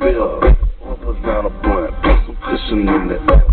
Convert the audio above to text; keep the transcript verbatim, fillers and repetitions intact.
bill, or bust down a blunt, put some cushion in it.